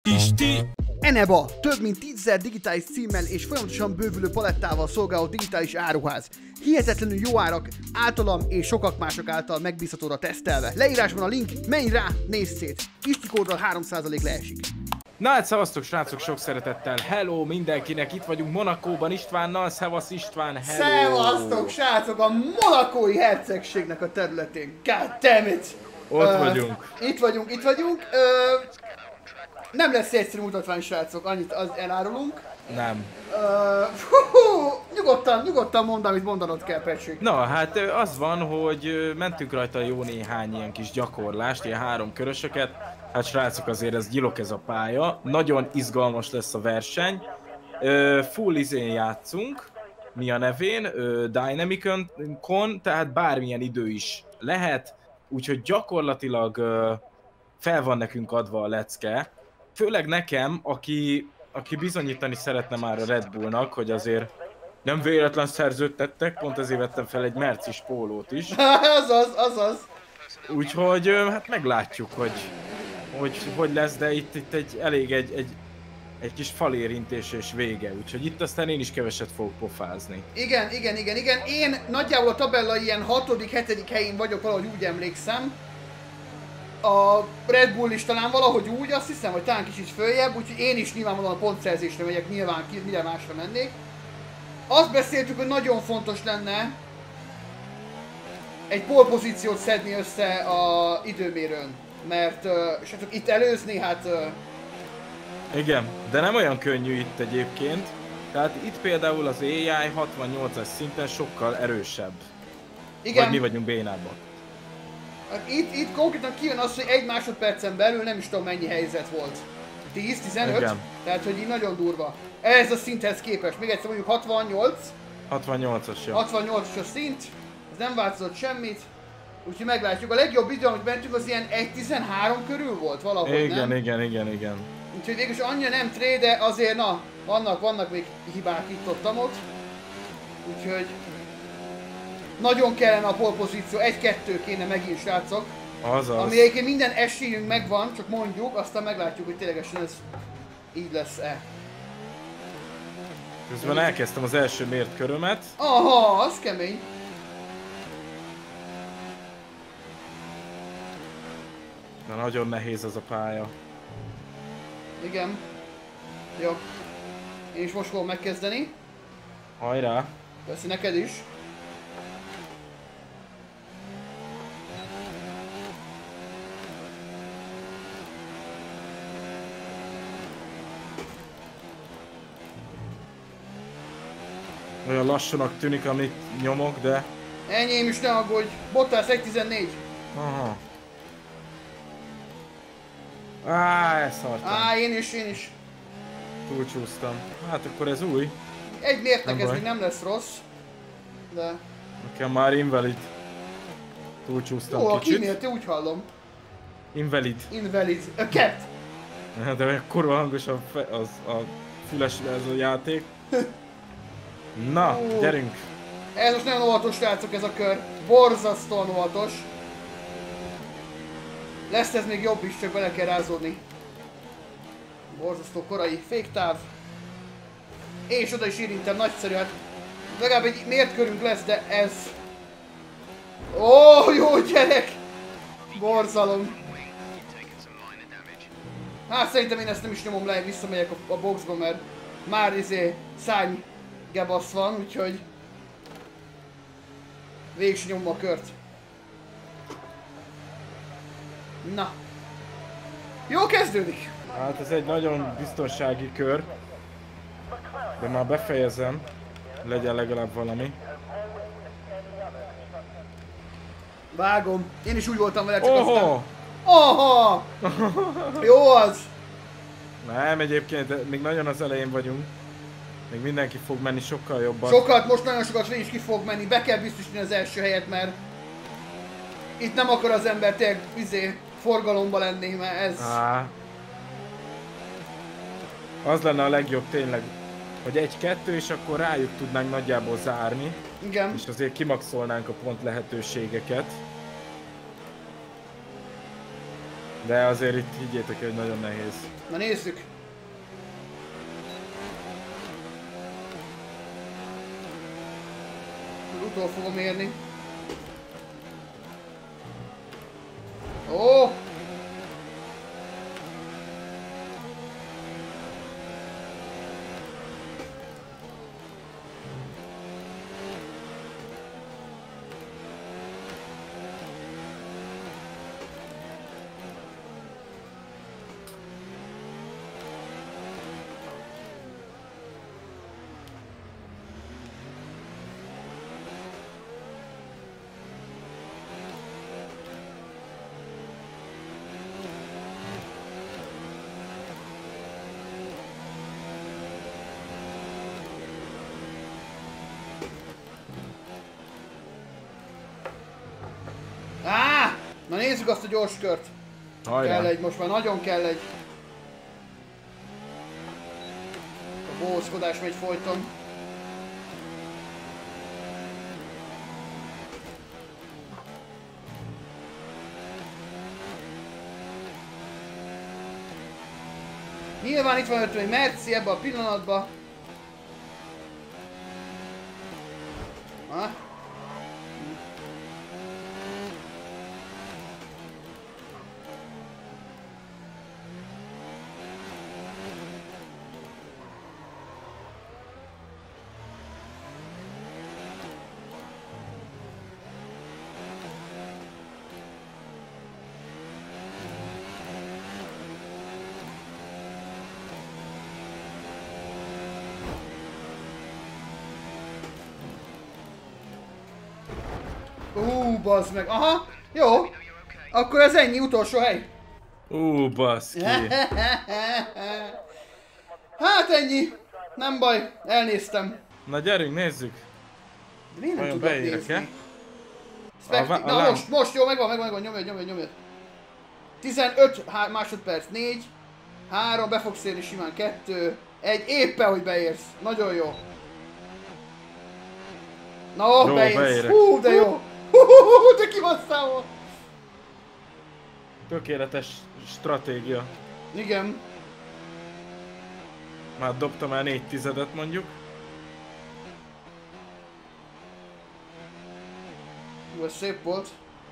Pisti! Eneba több mint 10 digitális címmel és folyamatosan bővülő palettával szolgáló digitális áruház. Hihetetlenül jó árak, általam és sokak mások által megbízhatóra tesztelve. Leírásban a link, menj rá, nézz szét! Pisti kóddal 3% leesik. Na hát szevasztok srácok, sok szeretettel, hello mindenkinek, itt vagyunk Monakóban Istvánnal, szevasz István, hello! Szevasztok srácok, a monakói hercegségnek a területén, god damn it! Ott vagyunk. Itt vagyunk. Nem lesz egyszerű mutatvány srácok, annyit elárulunk. Nem. Nyugodtan mondd, amit mondanod kell, Patrick. Na hát az van, hogy mentünk rajta jó néhány ilyen kis gyakorlást, ilyen 3 körösöket. Hát srácok, azért ez gyilok ez a pálya, nagyon izgalmas lesz a verseny. Full izén játszunk, mi a nevén, Dynamicon, tehát bármilyen idő is lehet. Úgyhogy gyakorlatilag fel van nekünk adva a lecke. Főleg nekem, aki bizonyítani szeretne már a Red Bullnak, hogy azért nem véletlen szerződtettek, pont ezért vettem fel egy mercis pólót is. azaz. Úgyhogy hát meglátjuk, hogy lesz, de itt elég egy kis falérintés és vége, úgyhogy itt aztán én is keveset fogok pofázni. Igen. Én nagyjából a tabella ilyen 6.-7. helyén vagyok, valahogy úgy emlékszem. A Red Bull is talán valahogy úgy, azt hiszem, hogy talán kicsit följebb, úgyhogy én is nyilvánvalóan a pontszerzésre megyek, nyilván mire másra mennék. Azt beszéltük, hogy nagyon fontos lenne egy pole pozíciót szedni össze a időmérőn, mert srácok, itt előzni, hát... Igen, de nem olyan könnyű itt egyébként. Tehát itt például az AI 68-as szinten sokkal erősebb. Igen. Vagy mi vagyunk bénában. Itt konkrétan kijön az, hogy 1 másodpercen belül nem is tudom mennyi helyzet volt. 10-15? Igen. Tehát, hogy így nagyon durva. Ez a szinthez képest. Még egyszer mondjuk 68. 68-as, jó. 68-as a szint. Ez nem változott semmit. Úgyhogy meglátjuk. A legjobb idő, amit mentünk, az ilyen 1.13 körül volt valahogy, nem? Igen. Úgyhogy végülis annyira nem tré, de azért na, vannak még hibák itt ott. Úgyhogy nagyon kellene a pole pozíció, 1-2 kéne megint srácok. Azaz. Ami egyébként minden esélyünk megvan, csak mondjuk, aztán meglátjuk, hogy ténylegesen ez így lesz-e. Közben elkezdtem az első mért körömet. Aha, az kemény. De nagyon nehéz ez a pálya. Igen. Jó. Én is most fogom megkezdeni. Hajrá! Persze neked is. Olyan lassúnak tűnik, amit nyomok, de... Enyém is, ne aggódj. Bottas 1.14. Aha. Elszartam. Én is. Túlcsúsztam. Hát akkor ez új. Egy mértnek Nem ez baj. még nem lesz rossz. De... Nekem már invalid. Túlcsúsztam Jó, a kicsit. kimérti, úgy hallom. Invalid. Invalid. A cat. De kurva hangos a fülesre ez a játék. Na, gyerünk! Ez most nagyon óvatos srácok, ez a kör. Borzasztóan óvatos. Lesz ez még jobb is, csak bele kell rázódni. Borzasztó korai féktáv. És oda is érintem, nagyszerű, hát legalább egy mért körünk lesz, de ez... Ó, jó gyerek! Borzalom. Hát szerintem én ezt nem is nyomom le, visszamegyek a boxba, mert már szárny gebasz van, úgyhogy végig sem nyomom a kört. Na. Jó, kezdődik! Hát ez egy nagyon biztonsági kör. De már befejezem. Legyen legalább valami. Vágom. Én is úgy voltam vele, csak Oho! aztán... Aha! Jó az! Nem, egyébként még nagyon az elején vagyunk. Még mindenki fog menni sokkal jobban. Most nagyon sokat is ki fog menni, be kell biztosítani az első helyet, mert itt nem akar az ember tényleg forgalomba lenni, mert ez... Az lenne a legjobb tényleg, hogy 1-2 és akkor rájuk tudnánk nagyjából zárni. Igen. És azért kimaxolnánk a pont lehetőségeket. De azért itt higgyétek, hogy nagyon nehéz. Na nézzük. Utol fogom érni. Ó! Na nézzük azt a gyors kört. Hajrá. Kell egy, most már nagyon kell egy. A bózkodás megy folyton. Nyilván itt van előttünk egy Merci ebben a pillanatban. Ha? Bazd meg, aha, jó, akkor ez ennyi, utolsó hely. Baszki. Hát ennyi, nem baj, elnéztem. Na gyerünk, nézzük. De miért nem Vajon tudok beérek-e? nézni? Na most, jó, megvan, nyomjad. 15 másodperc, 4, 3, be fogsz érni simán, 2, 1, éppen hogy beérsz, nagyon jó. Na, Jó, beérsz, beérek. hú, de jó. De ki van számol? Tökéletes stratégia. Igen. Már dobtam el 4 tizedet mondjuk. Jó, ez szép volt.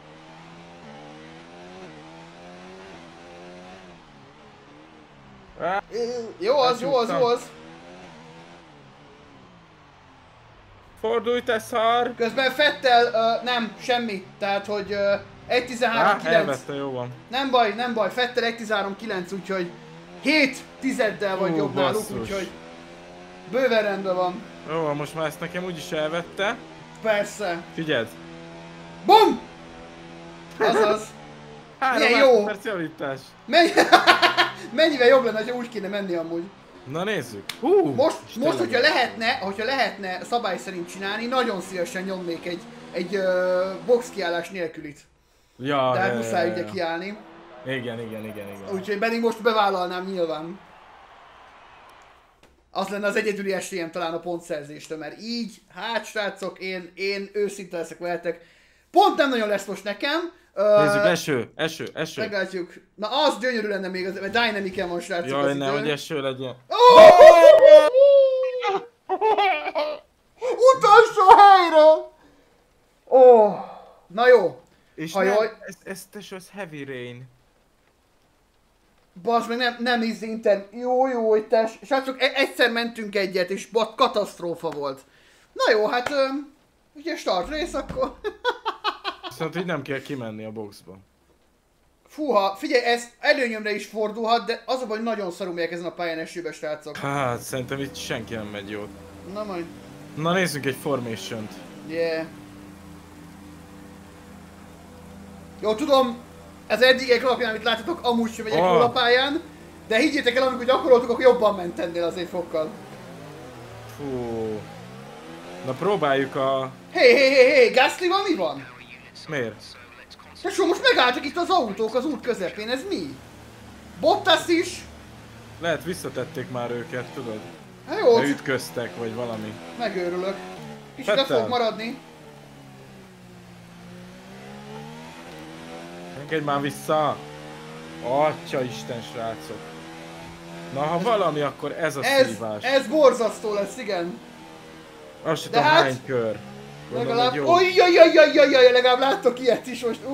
Jó az. Fordulj, te szar! Közben Vettel nem, semmi. Tehát, hogy 1.13.9. Elvette, jó van. Nem baj. Vettel 1.13.9, úgyhogy 7 tizeddel vagy jobb náluk, úgyhogy bőven rendben van. Jó, most már ezt nekem úgyis elvette. Persze. Figyeld! BUM! Azaz. 3 milyen jó! másodperc javítás. Mennyivel jobb lenne, ha úgy kéne menni amúgy. Na nézzük. Most hogyha lehetne szabály szerint csinálni, nagyon szívesen nyomnék egy box kiállás nélkülit. Ja, de muszáj ugye kiállni. Igen. Úgyhogy pedig most bevállalnám nyilván. Az lenne az egyedüli esélyem talán a pontszerzésre, mert így, hát srácok, én őszinte leszek veletek. Pont nem nagyon lesz most nekem. Nézzük, eső. Meglátjuk. Na az gyönyörű lenne még, mert Dynamic-en van, srácok. Jaj, nehogy eső legyen. Utolsó helyre! Na jó. És ez heavy rain. Bazd meg, nem Inter. Jó, hogy te. Srácok, egyszer mentünk egyet, és katasztrófa volt. Na jó, hát ugye start rész akkor. Viszont így nem kell kimenni a boxba. Fúha, figyelj, ez előnyömre is fordulhat, de az a baj, hogy nagyon szarul megyek ezen a pályán esőbe, srácok. Hát, szerintem itt senki nem megy jót. Na majd. Na nézzünk egy formation-t. Yeah. Jó, tudom, ez eddigek alapján, amit láttatok, amúgy sem megyek jól a pályán, de higgyétek el, amikor gyakoroltuk, akkor jobban ment ennél az egy fokkal. Fú. Na próbáljuk a... Hey, Gasly-val mi van? Miért? Tesó, most megálltak itt az autók az út közepén, ez mi? Bottas is? Lehet visszatették már őket, tudod? Hát jó, de ütköztek, vagy valami. Megőrülök. Kicsit le fog maradni. Engedj már vissza! Atyaisten, srácok. Na, ha valami, akkor ez a szívás. Ez borzasztó lesz, igen. Azt se De tudom, hát, hány kör. Gondolom, legalább... hogy jó. Ojjajjajjajjaj, legalább láttok ilyet is most.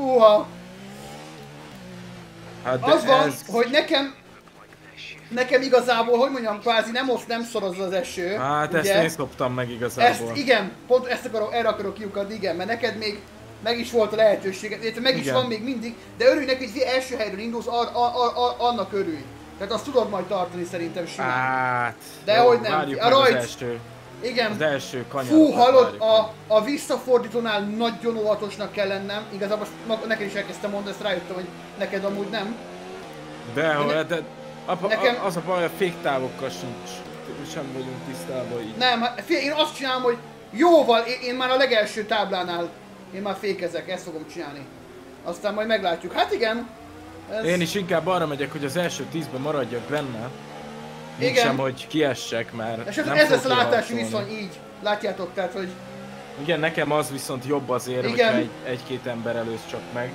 Hát de Az van, ez... hogy nekem igazából, hogy mondjam, kvázi nem szorozza az eső. Hát ugye? ezt én szoptam meg igazából. Ezt igen, pont erre akarok kiukadni, igen, mert neked még meg is volt a lehetőséged, illetve meg is Igen. van még mindig, de örülj neki, hogy első helyről indulsz, annak örülj. Tehát azt tudod majd tartani szerintem simán. Hát... De jó, hogy nem, várjuk a meg rajt. Az első, Igen. az első kanyar. Fú, hallod, a visszafordítónál nagyon óvatosnak kell lennem. Igazából most neked is elkezdtem mondani, ezt rájöttem, hogy neked amúgy nem. De nekem- az a baj, a féktávokkal sem vagyunk tisztában így. Nem, hát én azt csinálom, hogy jóval, én már a legelső táblánál, én már fékezek, ezt fogom csinálni. Aztán majd meglátjuk. Hát igen. Ez... Én is inkább arra megyek, hogy az első 10-ben maradjak benne. Igen. Sem, hogy kiessek, mert És nem ez lesz a fogok látási kiharcolni. viszony, így. Látjátok, tehát, hogy... Igen, nekem az viszont jobb azért, Igen. hogyha egy-két ember előz csak meg.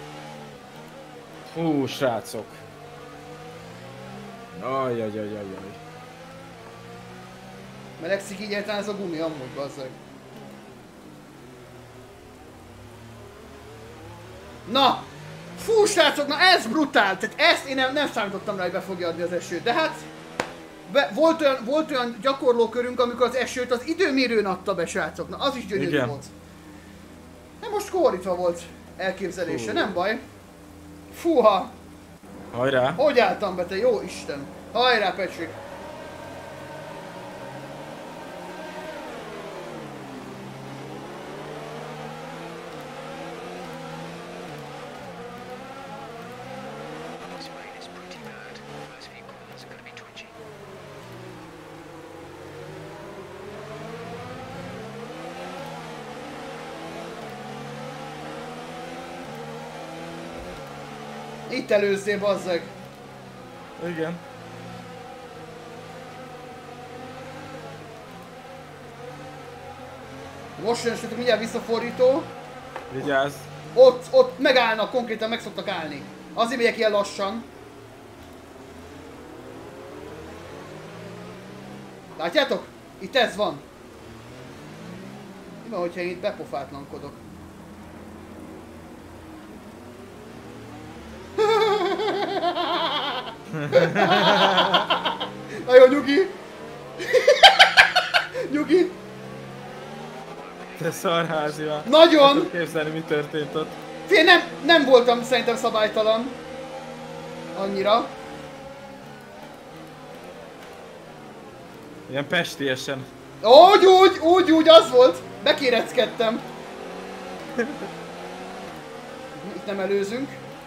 Hú, srácok. Ajajajajaj. Melegszik így egyáltalán ez a gumi amúgy, bazzeg. Na! Fú, srácok, na ez brutál! Tehát ezt én nem számítottam rá, hogy be fogja adni az esőt, de hát... Volt olyan gyakorlókörünk, amikor az esőt az időmérőn adta be, srácok. Na az is gyönyörű Igen. volt. De most fordítva volt elképzelése, Fú. nem baj. Fúha! Hajrá! Hogy álltam be, te jó Isten! Hajrá, Pecsik! This rain is pretty bad. First few corners are going to be twitchy. Itt előzzél, bazzeg! Igen. Most jön, sőt, mindjárt visszafordító. Vigyázz! Ott megállnak, konkrétan meg szoktak állni. Azért megyek ilyen lassan. Látjátok? Itt ez van. Mi van, hogyha én itt bepofátlankodok? Na jó, nyugi! Nyugi! Te szarházi van. Nagyon! Tudod képzelni, mi történt ott. Fél, nem voltam szerintem szabálytalan. Annyira. Ilyen pestiesen. Úgy, az volt. Bekéreckedtem. Itt nem előzünk.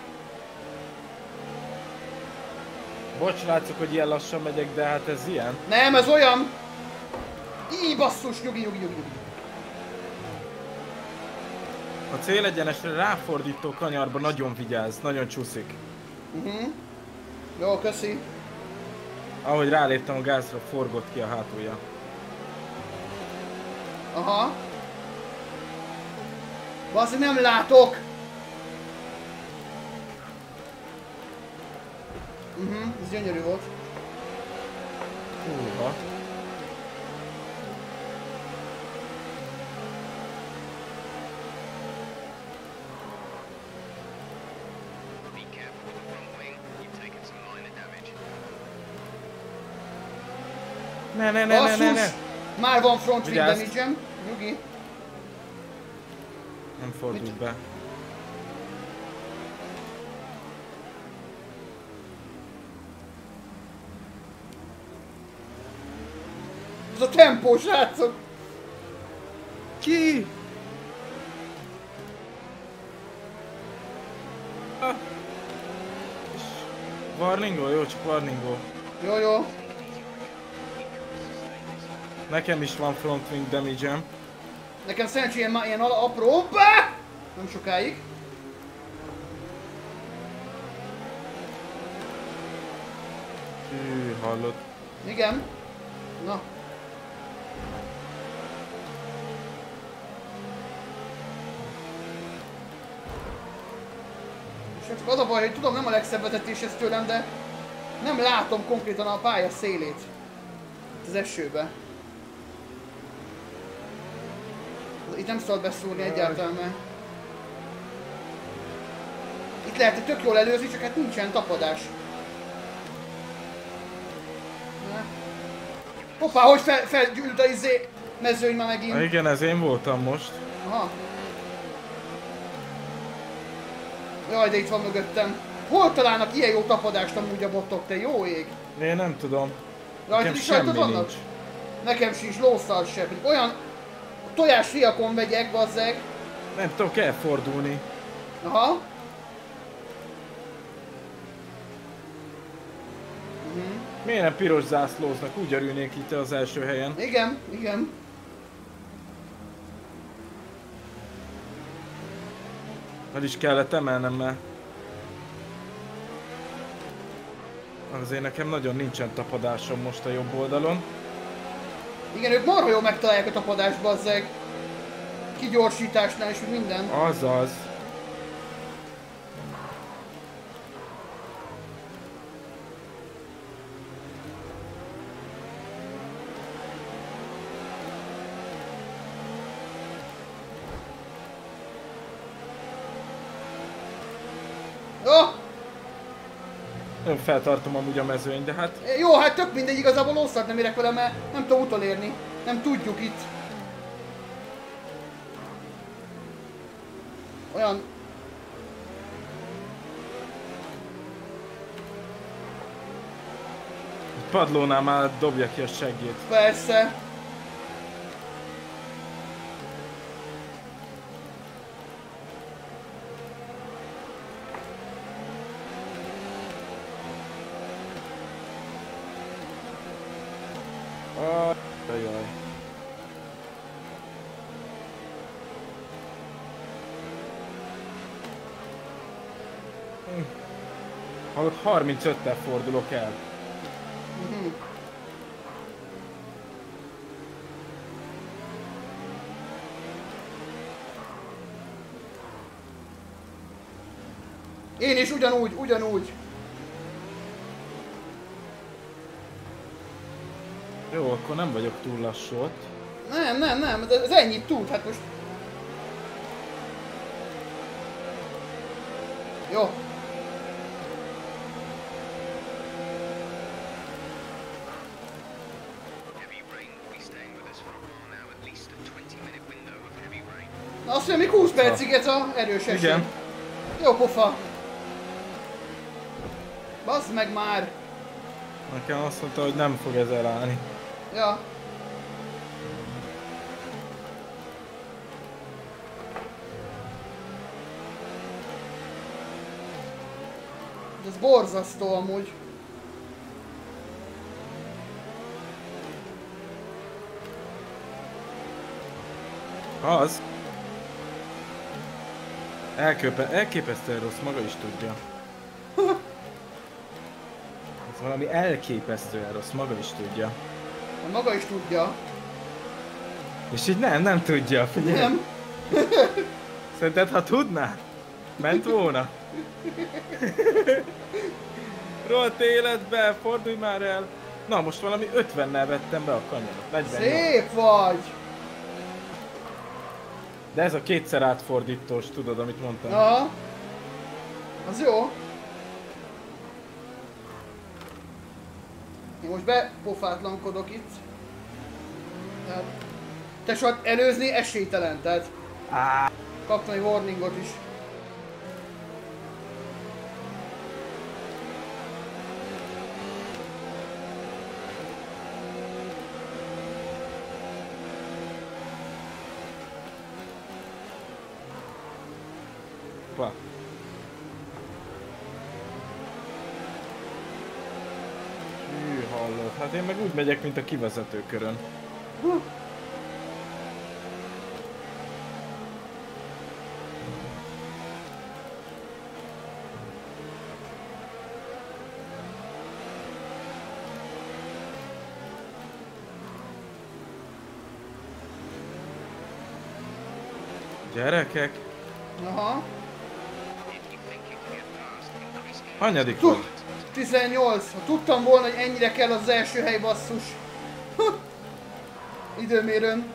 Bocs, látszok, hogy ilyen lassan megyek, de hát ez ilyen. Nem, ez olyan. Így basszus, nyugi. A célegyenesre ráfordító kanyarba nagyon vigyázz, nagyon csúszik. Jó, köszi. Ahogy ráléptem a gázra, forgott ki a hátulja. Aha. Baszik, nem látok. Ez gyönyörű volt. Húha. Be careful with the front wing. You've taken some minor damage. Ne. Basszus! Már van front wing Vigyázz. damage-em. Nyugi. Nem fordult be. Ez a tempó, srácok! Ki? Warningo? Jó, csak warningo. Jó. Nekem is van front wing damage-em. Nekem szerencsére ilyen apró. Hoppá! Nem sokáig. Hű, hallod. Igen. Na. És Csak az a baj, hogy tudom, nem a legszebb vezetés ez tőlem, de nem látom konkrétan a pálya szélét. Az esőbe. Itt nem szabad beszúrni egyáltalán, mert... Itt lehet, hogy tök jól előzni, csak hát nincsen tapadás. Hoppá, hogy felgyűlt a mezőny már megint. Igen, ez én voltam most. Aha. Jaj, de itt van mögöttem. Hol találnak ilyen jó tapadást amúgy a botok, te jó ég? Én nem tudom. Rajtad Nekem is rajtad semmi vannak? nincs. Nekem sincs lószal sem. Olyan tojás riakon vegyek, bazzeg. Nem tudom, kell fordulni. Aha. Miért nem piros zászlóznak? Úgy örülnék itt az első helyen. Igen, igen. El is kellett emelnem, mert... Azért nekem nagyon nincsen tapadásom most a jobb oldalon. Igen, ők marha jól megtalálják a tapadást, bazzeg. Kigyorsításnál és minden. Azaz. Oh! Nagyon feltartom amúgy a mezőny, de hát... Jó, hát tök mindegy, igazából lószart nem érek vele, mert nem tudom utolérni. Nem tudjuk itt. Olyan... Padlónál már dobja ki a seggét. Persze. Ajaj. Hallod, 35-tel fordulok el. Én is ugyanúgy. Jó, akkor nem vagyok túl lassú ott. Nem, ez ennyit tud, hát most... Jó. Heavy rain will be staying with us for a while now, at least a 20-minute window of heavy rain. Na azt mondja, még 20 percig ez a erős eső. Igen. Jó pofa. Baszd meg már. Nekem azt mondta, hogy nem fog ez elállni. Ja. Ez borzasztó amúgy. Az. Elképesztően rossz, maga is tudja. Ez valami elképesztően rossz, maga is tudja. Maga is tudja. És így nem tudja, figyelj. Nem. Szerinted, ha tudná? Ment volna? Rohadt életbe, fordulj már el! Na, most valami 50-nel vettem be a kanyarat, 48. Szép vagy. De ez a kétszer átfordítós, tudod, amit mondtam? Aha. Az jó. Én most bepofátlankodok itt. Tehát... Tesó, előzni esélytelen, tehát... Kaptam egy warningot is. Hoppá. Hű, hallod. Hát én meg úgy megyek, mint a kivezetőkörön. Gyerekek, Aha. If you think you can get past Hanyadik vagy? 18. Ha tudtam volna, hogy ennyire kell az első hely, basszus. Időmérőn.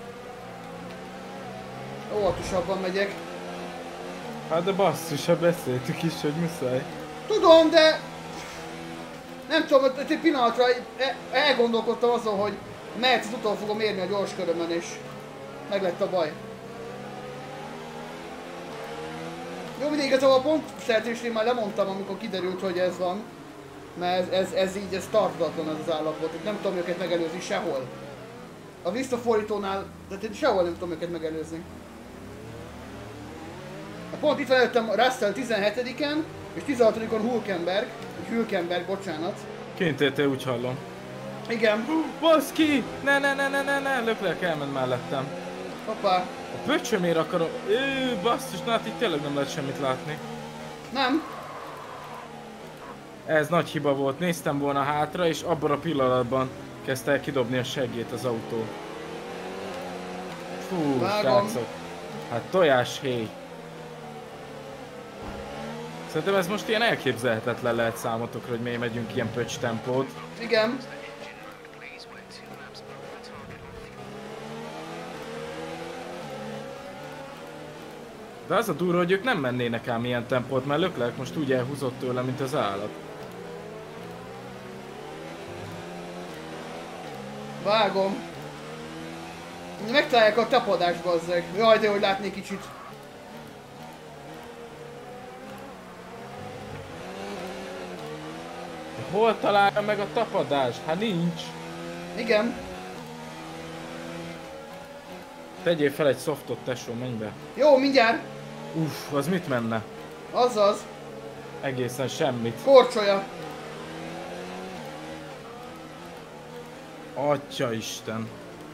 Óvatosabban megyek. Hát de basszus, ha beszéltük is, hogy muszáj. Tudom, de... Nem tudom, egy pillanatra elgondolkodtam azon, hogy Mercedes utol fogom érni a gyors körömön, és meg lett a baj. Jó, mindig igazából a pontszerzésnél már lemondtam, amikor kiderült, hogy ez van. Mert ez így, ez tartatlan ez az állapot, nem tudom őket megelőzni sehol. A visszafordítónál, tehát sehol nem tudom őket megelőzni. Pont itt van előttem Russell 17-en, és 16-on Hülkenberg, bocsánat. Kint értél, úgy hallom. Igen. Baszki! Ne, Leclerc elment mellettem. Hoppá. A pöcsömért akarom... Basszus, na hát itt tényleg nem lehet semmit látni. Nem. Ez nagy hiba volt, néztem volna hátra, és abban a pillanatban kezdte el kidobni a seggét az autó. Fú, srácok. Hát tojáshéj. Szerintem ez most ilyen elképzelhetetlen lehet számotokra, hogy miért megyünk ilyen pöcs tempót. Igen. De az a durva, hogy ők nem mennének ám ilyen tempót, mert Leclerc most úgy elhúzott tőle, mint az állat. Vágom. Megtalálják a tapadást, bazzeg. Jaj, de hogy látnék kicsit. Hol találja meg a tapadást? Hát nincs. Igen. Tegyél fel egy softot, tesó, menj be. Jó, mindjárt. Uff, az mit menne? Azaz. Egészen semmit. Korcsolya. Atyaisten.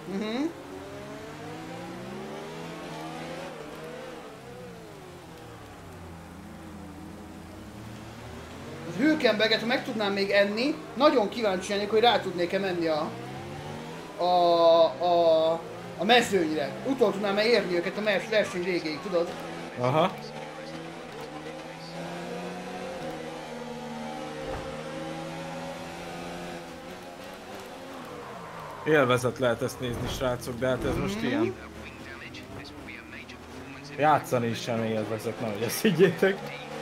Az Hülkenberget, ha meg tudnám még enni, nagyon kíváncsi lennék, hogy rá tudnék-e menni a mezőnyre. Utol tudnám-e érni őket a verseny végéig, tudod? Aha. Élvezet lehet ezt nézni, srácok, de hát ez most ilyen. Játszani is sem élvezet, nehogy ezt higgyétek.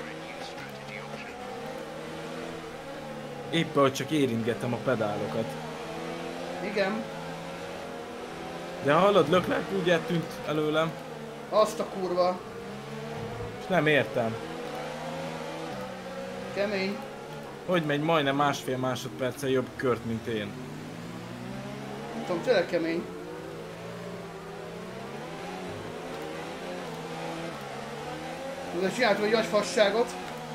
Éppen, hogy csak érintgetem a pedálokat. Igen. De hallod, Leclerc úgy eltűnt előlem. Azt a kurva. És nem értem. Kemény. Hogy megy majdnem másfél másodperccel jobb kört, mint én. Nem tudom, tényleg kemény. De csináltam egy nagy fasságot.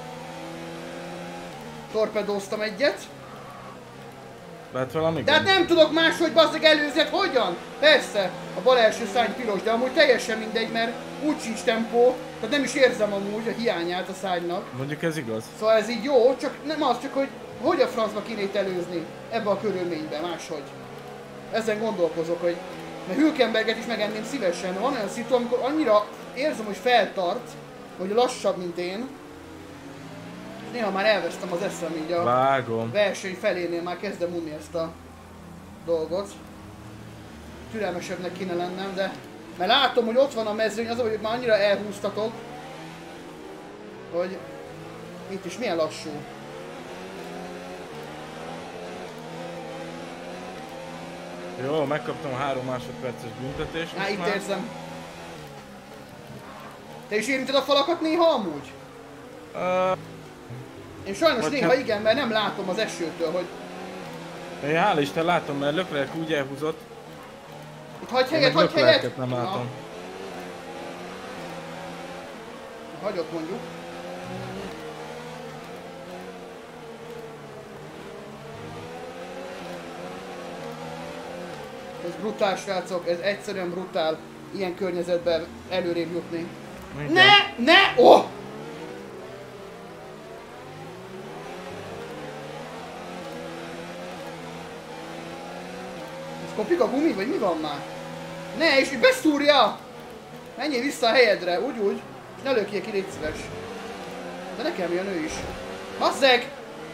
Torpedóztam egyet. Lehet valami De hát gond? nem tudok máshogy bazdeg előzni, hogyan? Persze, a bal első szárny piros, de amúgy teljesen mindegy, mert úgy sincs tempó, tehát nem is érzem amúgy a hiányát a szárnynak. Mondjuk ez igaz. Szóval ez így jó, csak nem az, csak hogy a francba kéne itt előzni ebbe a körülménybe, máshogy. Ezen gondolkozok, hogy... Mert Hülkenberget is megenném szívesen, van olyan szitu, amikor annyira érzem, hogy feltart, hogy lassabb, mint én. Néha már elvesztem az eszem így a Vágom. verseny felénél, már kezdem unni ezt a dolgot. Türelmesebbnek kéne lennem, de... Mert látom, hogy ott van a mezőny, az, hogy már annyira elhúztatok, hogy itt is milyen lassú. Jó, megkaptam a 3 másodperces büntetést. Á, itt már. érzem. Te is érinted a falakat néha amúgy? Én sajnos Vagy néha hát- igen, mert nem látom az esőtől, hogy... Én hál' Isten látom, mert Leclerc úgy elhúzott. Itt hagyj Én helyet, meg hagyj helyet! Leclercet nem látom. Hagyok mondjuk. Ez brutál, srácok, ez egyszerűen brutál. Ilyen környezetben előrébb jutni. Igen. Ne! Oh! Ez kopik a gumi, vagy mi van már? Ne, és beszúrja! Menjél vissza a helyedre, úgy, és ne lökjél ki, légy szíves. De nekem jön ő is. Basszeg!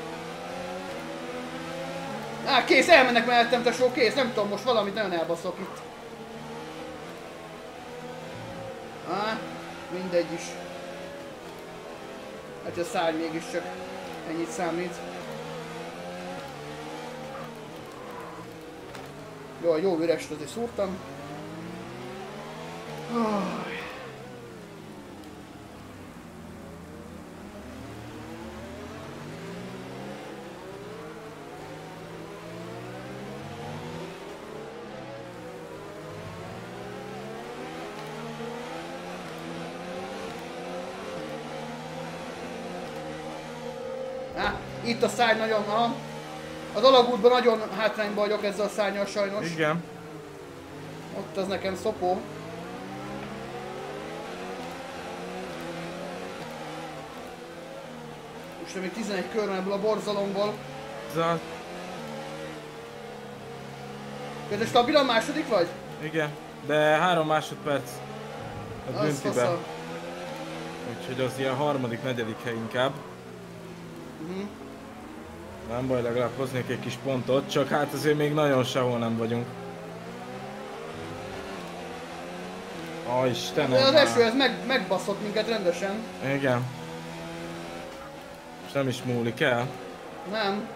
Á, kész, elmennek mellettem, tesó, kész, nem tudom, most valamit nagyon elbaszok itt. Á, mindegy is. Hát a szárny mégiscsak ennyit számít. Jó ürest azért szúrtam. Itt a szárny nagyon, az alagútban nagyon hátrányban vagyok ezzel a szárnyal sajnos. Igen. Ott az nekem szopó. Most még 11 kör van ebből a borzalomból. Közben stabilan második vagy? Igen, de 3 másodperc a döntibe. Úgyhogy az ilyen harmadik, negyedik hely inkább. Nem baj, legalább hoznék egy kis pontot, csak hát azért még nagyon sehol nem vagyunk. Istenem! Az eső, ez megbaszott minket rendesen. Igen. És nem is múlik el. Nem.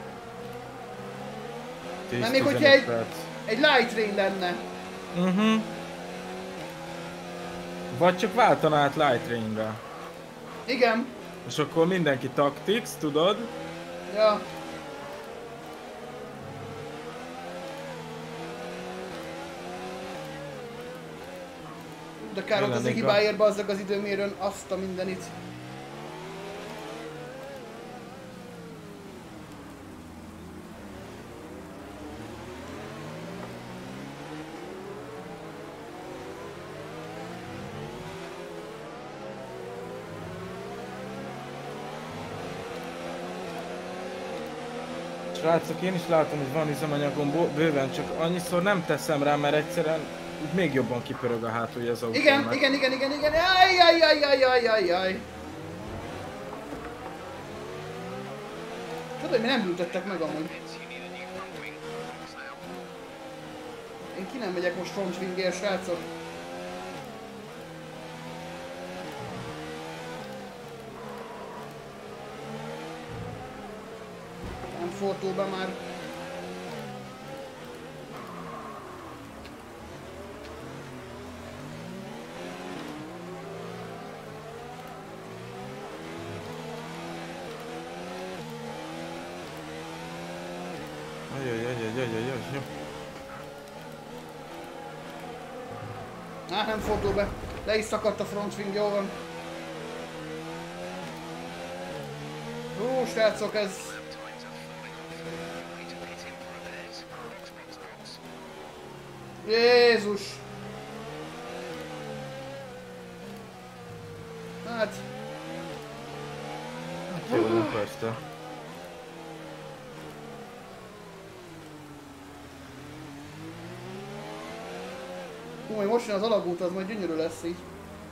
10, nem, még hogyha egy light rain lenne. Vagy csak váltaná át light rainre. Igen. És akkor mindenki tactics, tudod? Ja. De kár volt az a hibáért, bazzag az időmérőn, azt a mindenit. Srácok, én is látom, hogy van üzemanyagom bőven, csak annyiszor nem teszem rá, mert egyszerűen még jobban kipörög a hátulja az autónak. Igen. Jaj. Tudod, hogy mi nem büntettek meg amúgy. Én ki nem megyek most frontwingért, srácok. Nem fordul be már. Jó. Nem fordul be. Le is szakadt a frontwing, jó van. Srácok, ez... Jézus! Hát... Jó, persze. Majd most jön az alagút, az majd gyönyörű lesz így.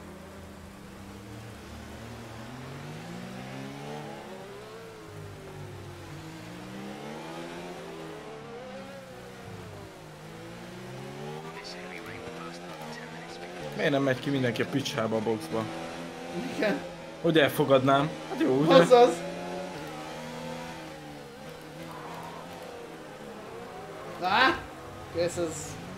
Miért nem megy ki mindenki a picsába a boxba? Igen. Hogy elfogadnám? Hát jó, ugye? Azaz. Kész ez.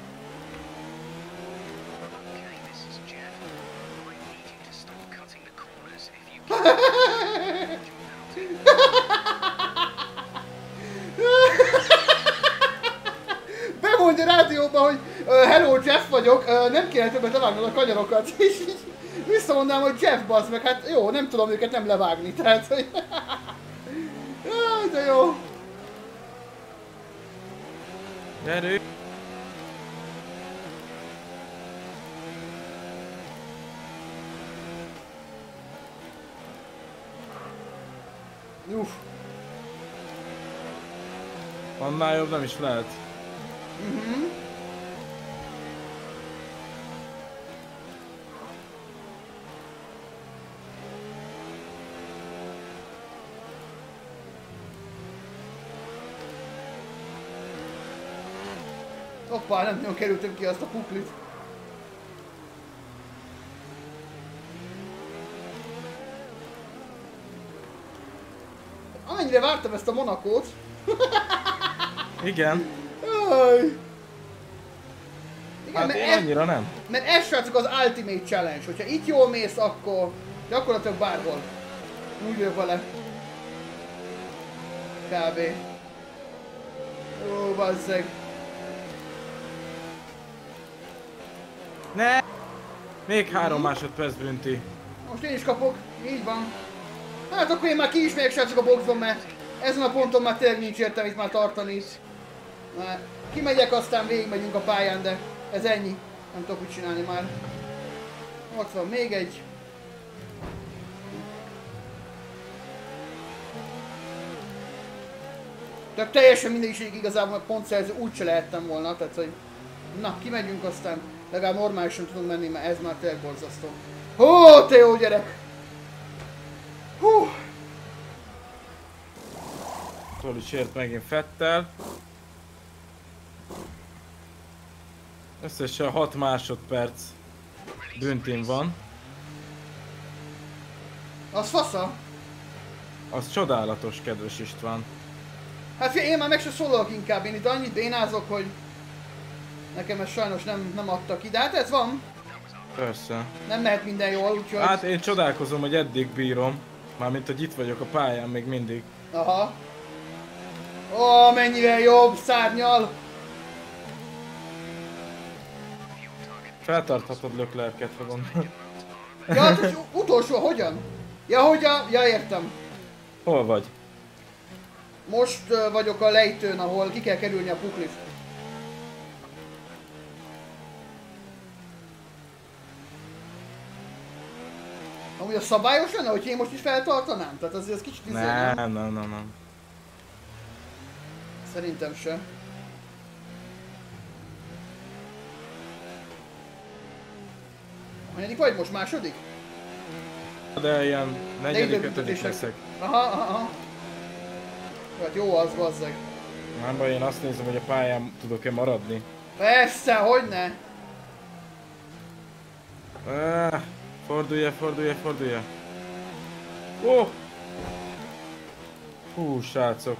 Bemondja rádióban, hogy hello Jeff vagyok, nem kéne többet levágnod a kanyarokat, és így visszamondám, hogy Jeff bazd meg, hát jó, nem tudom őket nem levágni, tehát hogy... De jó. Gyerünk! Uff. Annál jobb nem is lehet. Hoppá, nem nagyon kerültem ki azt a puklit. Amennyire vártam ezt a Monakót. Igen. Aj. Igen, Hát én annyira nem. mert ez srácok az Ultimate Challenge. Hogyha itt jól mész, akkor gyakorlatilag bárhol. Úgy vagyok vele. Kb. Ó, bazzeg. Ne! Még 3 másodperc bünti. Most én is kapok, így van. Hát akkor én már ki is megyek srácok a boxban, mert ezen a ponton már tényleg nincs értelme itt már tartani. Mert kimegyek, aztán végigmegyünk a pályán, de ez ennyi. Nem tudok mit csinálni már. Ott van még egy. Tehát teljesen mindegy igazából, mert pontszerző úgyse lehettem volna, tehát hogy... Na, kimegyünk, aztán legalább normálisan tudunk menni, mert ez már tényleg borzasztó. Hú, te jó gyerek! Hú! Toli sért megint Fettel. Összesen 6 másodperc büntin van. Az fasza? Az csodálatos, kedves István. Hát figyelj, én már meg se szólalok inkább, én itt annyit bénázok, hogy... Nekem ezt sajnos nem adtak ki, de hát ez van. Persze. Nem mehet minden jól, úgyhogy... Hát én csodálkozom, hogy eddig bírom. Mármint, hogy itt vagyok a pályán még mindig. Aha. Ó, mennyire jobb, szárnyal! Feltarthatod Leclerc-et, ha gondolod. Ja, hát utolsó, hogyan? Ja, hogyan? Ja, értem. Hol vagy? Most vagyok a lejtőn, ahol ki kell kerülni a puklit. Amúgy a szabályos lenne, hogy én most is feltartanám? Tehát azért ez kicsit izé, Nem. Szerintem se. Hanyadik vagy most? Második? De ilyen negyedik, időbüntetések. ötödik leszek. Aha. Hát jó az, bazzeg. Nem baj, én azt nézem, hogy a pályán tudok-e maradni. Persze, hogyne? Fordulja. Oh! Hú, srácok.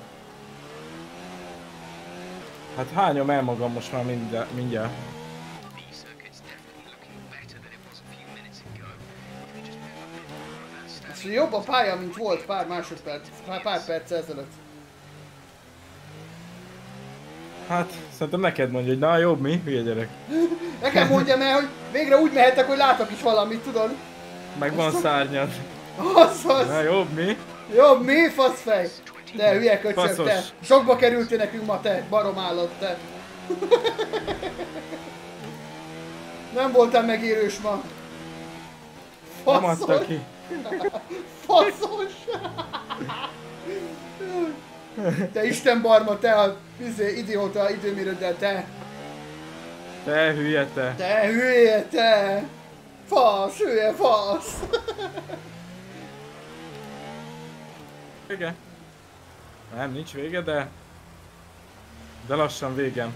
Hát hányom el magam most már mindjárt. Ez jobb a pálya, mint volt pár másodperc, pár perc ezelőtt. Hát, szerintem neked mondja, hogy na jobb mi, hülye gyerek. Nekem mondjam el, hogy végre úgy mehetek, hogy látok is valamit, tudod? Meg van szárnyad. Az. Na jobb mi? Jobb mi, faszfej? Te hülye köcsög, Faszos. te. Sokba kerültél nekünk ma, te barom állat, te. Nem voltál megérős ma. Nem adta ki. Faszos! Te Isten barma, te a idióta időmérőddel, te! Te hülye te. Te hülye, te! Fasz, hülye, fasz! Vége? Nem, nincs vége, de lassan végem.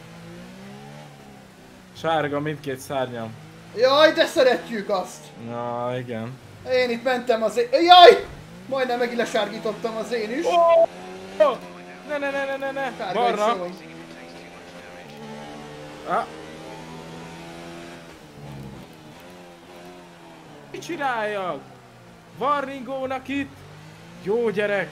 Sárga mindkét szárnyam. Jaj, de szeretjük azt! Na, igen. Én itt mentem az Jaj! Majdnem megint lesárgítottam az én is. Oh! Ne! Sárga is Balra! jó. Ah. Mit csináljak? Varringónak itt? Jó gyerek!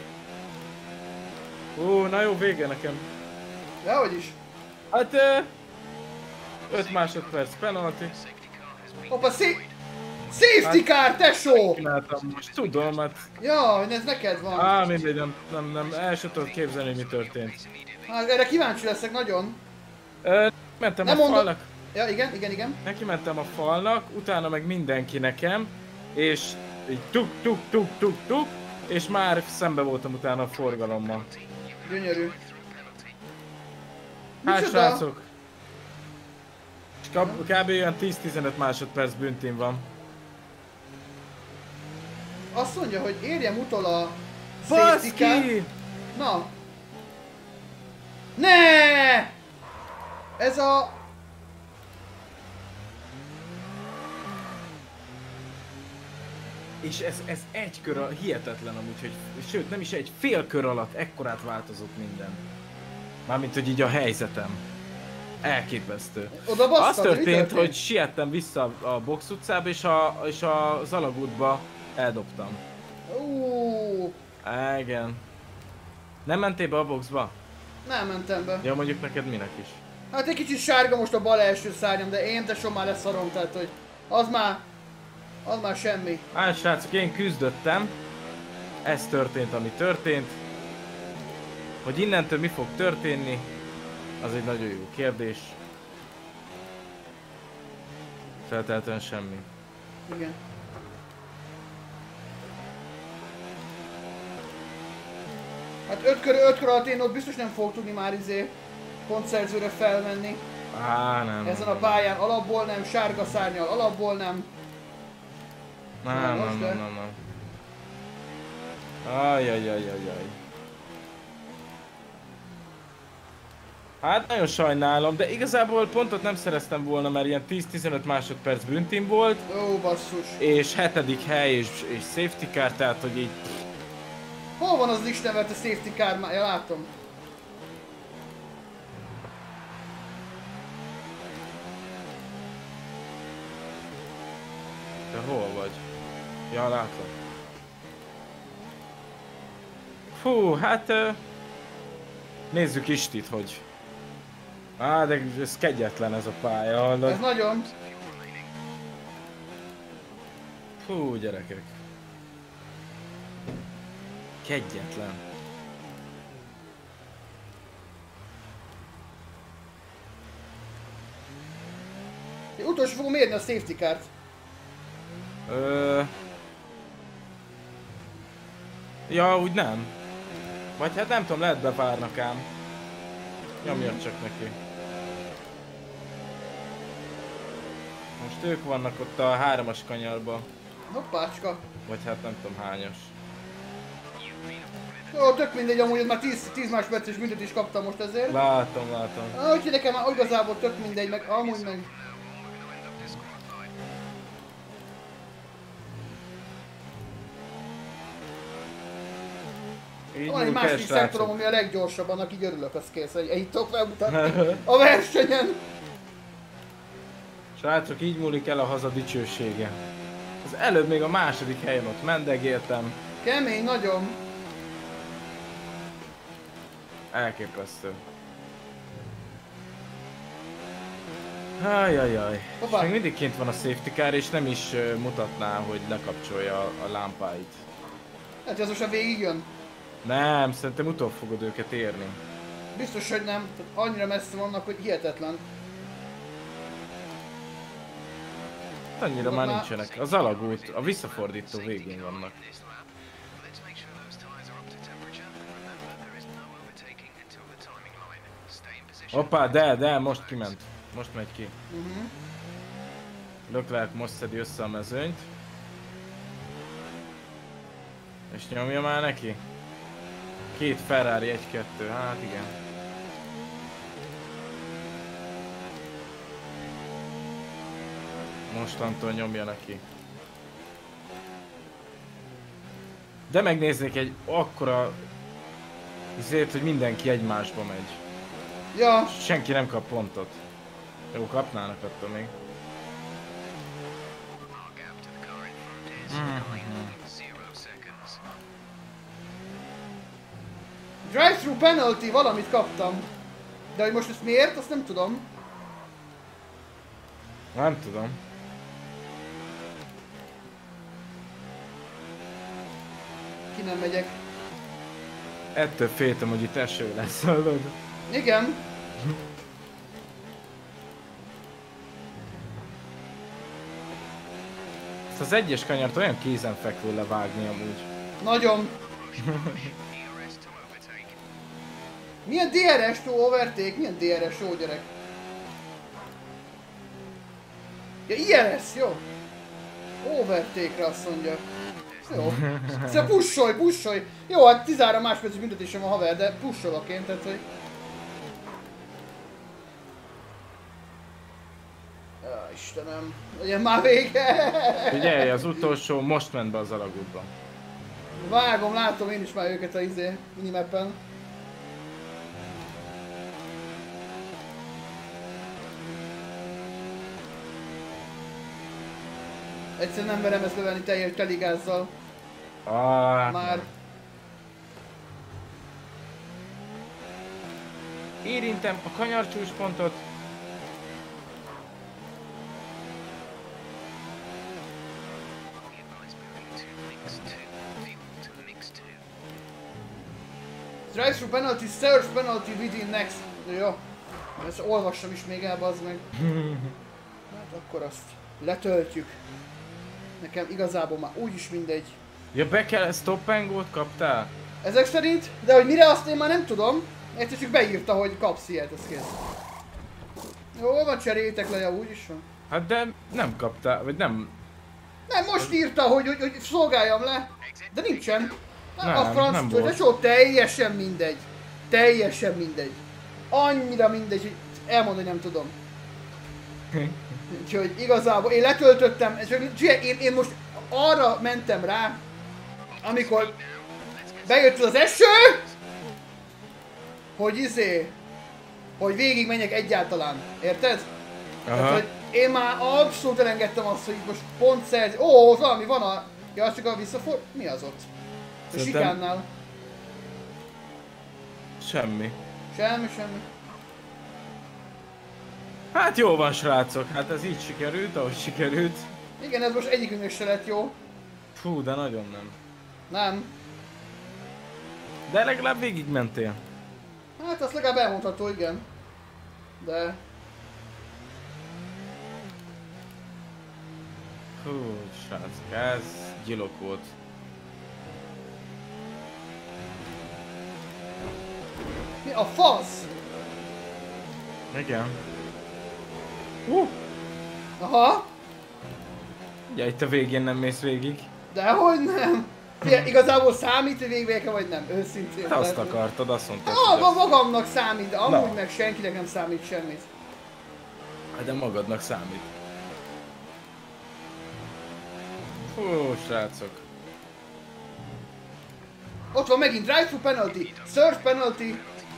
Ó, na jó, vége nekem. Dehogy is. Hát 5 másodperc penalty. Hoppa, safety car, tesó! Csináltam most, tudom, hát... Ja, ez neked van. Mindegy, nem, el sem tudod képzelni, mi történt. Hát erre kíváncsi leszek nagyon. Mentem Nem a mondod- falnak, Ja, igen. neki mentem a falnak, utána meg mindenki nekem, és így tuk, és már szembe voltam utána a forgalommal. Gyönyörű. Hát Micsoda? srácok, és kb. Olyan 10-15 másodperc büntin van. Azt mondja, hogy érjem utol a safety car. Baszki! Na. Ne! Ez a És ez egy kör, hihetetlen amúgy, hogy sőt nem is egy fél kör alatt ekkorát változott minden. Mármint, hogy így a helyzetem. Elképesztő. Oda basztad, Az mi történt, hogy siettem vissza a box utcába, és az alagútba eldobtam. Igen. Nem mentél be a boxba? Nem mentem be. Ja, mondjuk neked minek is. Hát egy kicsit sárga most a bal első szárnyam, de én tesóm már leszarom, tehát hogy az már semmi. Hát srácok, én küzdöttem. Ez történt, ami történt. Hogy innentől mi fog történni, az egy nagyon jó kérdés. Feltétlenül semmi. Igen. Hát 5 kör alatt én ott biztos nem fogok tudni már pontszerzőre felmenni. Nem. Ezen a pályán alapból nem, sárga szárnyal alapból nem. Nem. Ajajajajaj. Hát nagyon sajnálom, de igazából pontot nem szereztem volna, mert ilyen 10-15 másodperc büntim volt. Ó, basszus. És 7. hely és safety car, tehát hogy így... Hol van az Isten a safety car már? Ja, látom. Te hol vagy? Ja, látlak. Fú, hát... Nézzük Istit, hogy... de ez kegyetlen ez a pálya, hallod? Ez nagyon. Fú, gyerekek. Kegyetlen. Utolsó fogom mérni a safety car-t. Ja, úgy nem. Vagy hát nem tudom, lehet bevárnak ám. Nyomjad csak neki. Most ők vannak ott a 3-as kanyarban. Hoppácska. Vagy hát nem tudom hányas. Jó, tök mindegy, amúgy már 10 másodperces büntetést kaptam most ezért. Látom. Úgyhogy nekem már igazából tök mindegy, meg amúgy meg... Van egy másik szektorom, ami a leggyorsabb, annak így örülök, az kész, hogy itt tudok felmutatni a versenyen. Srácok, így múlik el a haza dicsősége. Az előbb még a második helyen ott mendegéltem. Kemény, nagyon. Elképesztő. Ajajaj. És még mindig kint van a safety car, és nem is mutatná, hogy lekapcsolja a lámpáit. Hát ez most a végig jön. Nem, szerintem utol fogod őket érni. Biztos, hogy nem. Annyira messze vannak, hogy hihetetlen. Annyira már nincsenek. Az alagút, a visszafordító végén vannak. Hoppá, de, most kiment. Most megy ki. Leclerc most szedi össze a mezőnyt. És nyomja már neki? 2 Ferrari, 1-2, hát igen. Mostantól nyomja neki. De megnéznék egy akkora... Azért, hogy mindenki egymásba megy. Ja. Senki nem kap pontot. Jó, kapnának attól még. Drive-thru penalty, valamit kaptam. De hogy most ezt miért, azt nem tudom. Nem tudom. Ki nem megyek. Ettől féltem, hogy itt eső lesz, hallod? Igen. Ezt az egyes kanyart olyan kézenfekvő levágni amúgy. Nagyon. Milyen DRS-tó overtake? Milyen DRS-ó, gyerek? Ja, IRS, jó. Overtake-re azt mondja. Jó. Szóval pusolj! Jó, hát 13 másodperc büntetésem a haver, de pusolok én, tehát hogy... Ja, Istenem, legyen már vége! Figyelj, az utolsó most ment be az alagútba. Vágom, látom én is már őket a minimappen. Egyszerűen nem merem ezt lövelni teljes teligázzal. Már. Érintem a kanyarcsúcspontot. Drive-through penalty, search penalty within next. Jó. Ezt olvassam is még el, bazd meg. Hát akkor azt letöltjük. Nekem igazából már úgyis mindegy. Ja, be kell, stop and go-t kaptál? Ezek szerint, de hogy mire azt én már nem tudom. Egyszer csak beírta, hogy kapsz ilyet, ez kész. Jó, van, cseréljétek le, ja, úgyis van. Hát de nem kaptál, vagy nem... Nem, most írta, hogy szolgáljam le, de nincsen. Nem, A franc, nem de volt. csó, teljesen mindegy. Teljesen mindegy. Annyira mindegy, hogy elmondani nem tudom. Úgyhogy igazából én letöltöttem, én most arra mentem rá, amikor bejött az eső, hogy hogy végig menjek egyáltalán, érted? Tehát, hogy én már abszolút elengedtem azt, hogy most pont szerzi... Ó, valami van a... Ja, az csak a visszafor... Mi az ott? A Szerintem- sikánnál. Semmi. Semmi. Hát jó van, srácok, hát ez így sikerült, ahogy sikerült. Igen, ez most egyikünknek se lett jó. Fú, de nagyon nem. Nem. De legalább végig mentél. Hát azt legalább elmondható, igen. De... Hú, srácok, ez gyilok volt. Mi a fasz? Igen. Aha. Ugye itt a végén nem mész végig. Dehogy nem. Fie, igazából számít, hogy végbe vagy nem, őszintén. Te azt Tehát- akartad, azt mondtad, Ah, hogy azt. magamnak számít, de amúgy Na. meg senkinek nem számít semmit. Hát de magadnak számít. Hú, srácok. Ott van megint drive-through penalty, search penalty.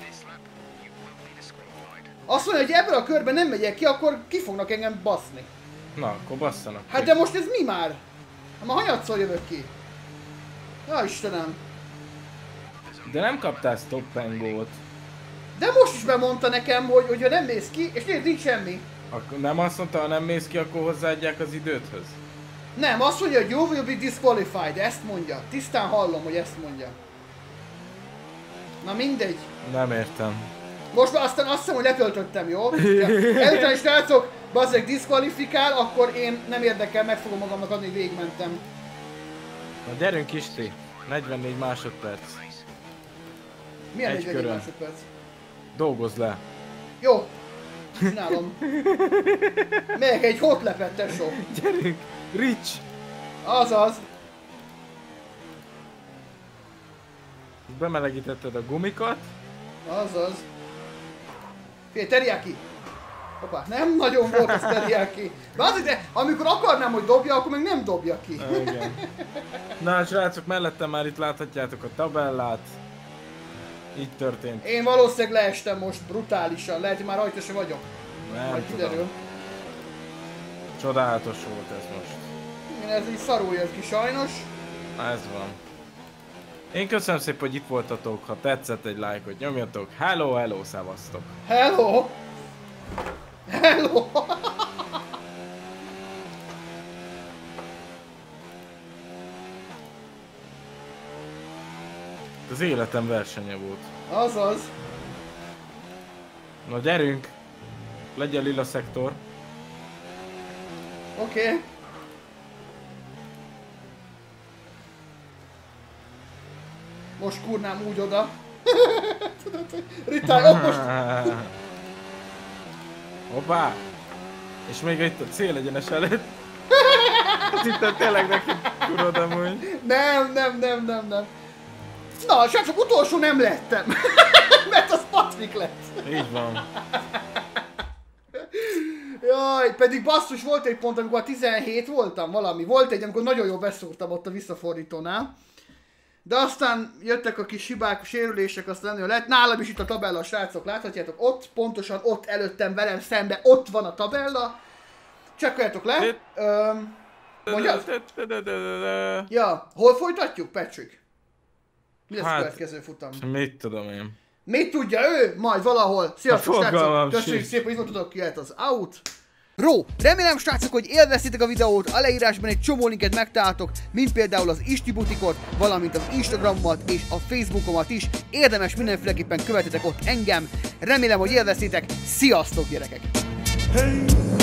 Azt mondja, hogy ebből a körben nem megyek ki, akkor ki fognak engem baszni. Na, akkor basszanak. Hát ki. de most ez mi már? Hát már hanyatszor jövök ki. Ja Istenem. De nem kaptál stop and go-t. De most is bemondta nekem, hogy ha nem mész ki, és nincs semmi. Akkor nem azt mondta, ha nem mész ki, akkor hozzáadják az időthöz? Nem, azt mondja, hogy you will be disqualified, ezt mondja. Tisztán hallom, hogy ezt mondja. Na mindegy. Nem értem. Most már aztán azt hiszem, hogy letöltöttem, jó? Ezután is srácok, bazzeg diszkvalifikál, akkor én nem érdekel, meg fogom magamnak adni, hogy végigmentem. Na gyerünk Isti, 44 másodperc. Milyen Egy 41 körön. másodperc? Dolgozz le. Jó, csinálom. Melyek egy hotlepet, tesó. Gyerünk! Rich! Azaz. Bemelegítetted a gumikat. Azaz. Figyelj, teriyaki! Hoppá, nem nagyon volt az teriyaki. De azért, de amikor akarnám, hogy dobja, akkor meg nem dobja ki. Igen. Na hát srácok, mellettem már itt láthatjátok a tabellát. Így történt. Én valószínűleg leestem most brutálisan, lehet, hogy már rajta se vagyok. Nem Majd tudom. kiderül. Csodálatos volt ez most. Igen, ez így szarul jött ki sajnos. Ez van. Én köszönöm szépen, hogy itt voltatok. Ha tetszett, egy lájkot nyomjatok. Hello, hello, szevasztok. Hello! Hello! Az életem versenye volt. Azaz. Na gyerünk! Legyen lila szektor. Oké. Most kurnám úgy oda. Tudod, hogy Ritál, most... Hoppá! És még itt a célegyenes előtt. Hát itt tényleg neki kurod amúgy. Nem. Na, srácok, utolsó nem lettem. Mert az Patrik lett. Így van. Jaj, Jaj, pedig basszus, volt egy pont, amikor a 17 voltam valami. Volt egy, amikor nagyon jól beszúrtam ott a visszafordítónál. De aztán jöttek a kis hibák, a sérülések, aztán nem lett. Nálam is itt a tabella, a srácok, láthatjátok, ott, pontosan ott előttem velem szembe, ott van a tabella. Csekkoljátok le. Mondjad? Ja, hol folytatjuk, Patrick? Mi lesz a következő futam? Mit tudom én. Mit tudja ő? Majd valahol. Sziasztok, srácok! Köszönjük sincs. szépen, hogy itt tudok, jöhet az out. Ró, remélem srácok, hogy élveztétek a videót, a leírásban egy csomó linket megtaláltok, mint például az Isti butikot, valamint az Instagramomat és a Facebookomat is. Érdemes mindenféleképpen követetek ott engem. Remélem, hogy élveztétek. Sziasztok, gyerekek! Hey!